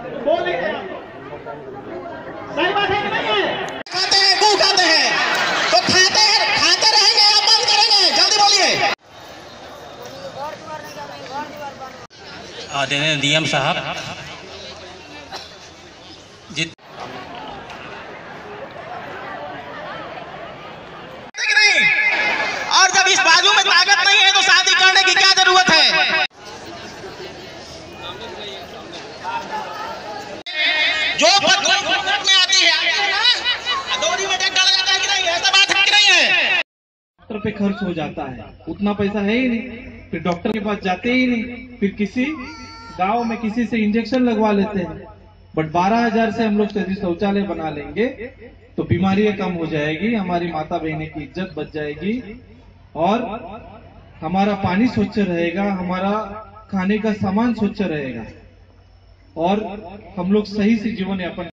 बोलेंगे सही बात है कि नहीं है? खाते हैं गू खाते हैं तो खाते रहेंगे या बंद करेंगे? जल्दी बोलिए। आदरणीय डीएम साहब और जब इस बाजू में ताकत नहीं है तो शादी करने की क्या जरूरत है? जो में आती है दौरी में डाला जाता है कि नहीं? ऐसा बात है कि नहीं है? डॉक्टर पे खर्च हो जाता है, उतना पैसा है ही नहीं, फिर डॉक्टर के पास जाते ही नहीं, फिर किसी गांव में किसी से इंजेक्शन लगवा लेते हैं। बट 12,000 से हम लोग यदि शौचालय बना लेंगे तो बीमारियां कम हो जाएगी, हमारी माता बहने की इज्जत बच जाएगी और हमारा पानी स्वच्छ रहेगा, हमारा खाने का सामान स्वच्छ रहेगा और हम लोग सही से जीवन यापन